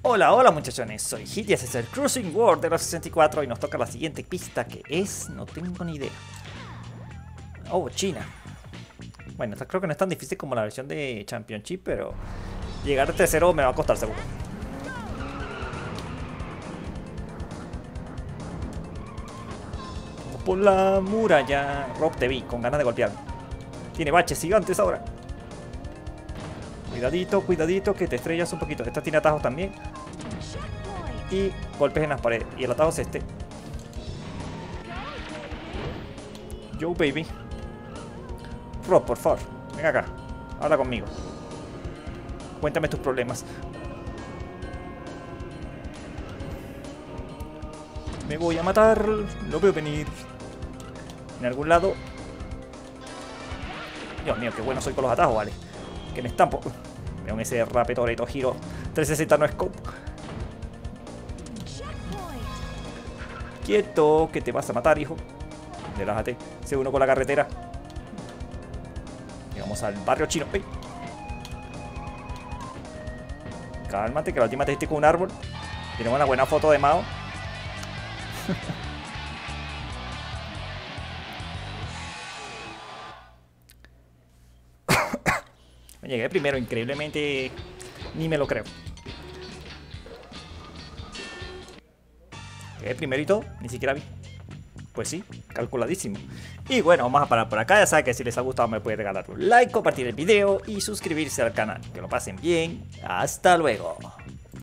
Hola, hola muchachones, soy Hit y este es el Cruising World de los 64 y nos toca la siguiente pista que es... no tengo ni idea. Oh, China. Bueno, esta creo que no es tan difícil como la versión de Championship, pero llegar a tercero me va a costar seguro. Vamos por la muralla. Rob te vi, con ganas de golpearme. Tiene baches gigantes ahora. Cuidadito, cuidadito, que te estrellas un poquito. Esta tiene atajos también. Y golpes en las paredes. Y el atajo es este. Yo, baby. Rob, por favor, ven acá. Habla conmigo. Cuéntame tus problemas. Me voy a matar. Lo veo venir. En algún lado. Dios mío, qué bueno soy con los atajos, vale. Que me estampo. Vean ese Rapetoreto giro 360 no scope. Quieto, que te vas a matar, hijo. Relájate. Se uno con la carretera. Llegamos al barrio chino. ¡Ey! Cálmate, que la última te diste con un árbol. Tenemos una buena foto de Mao. Llegué primero, increíblemente. Ni me lo creo. Llegué primero y todo, ni siquiera vi. Pues sí, calculadísimo. Y bueno, vamos a parar por acá. Ya saben que si les ha gustado me pueden regalar un like, compartir el video y suscribirse al canal. Que lo pasen bien. Hasta luego.